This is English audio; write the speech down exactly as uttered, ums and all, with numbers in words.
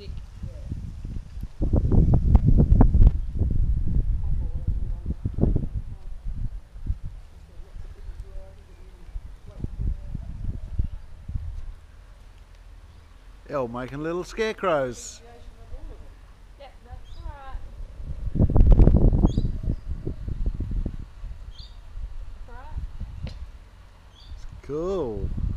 music. They're all making little scarecrows. Yeah, that's alright. That's alright. Cool.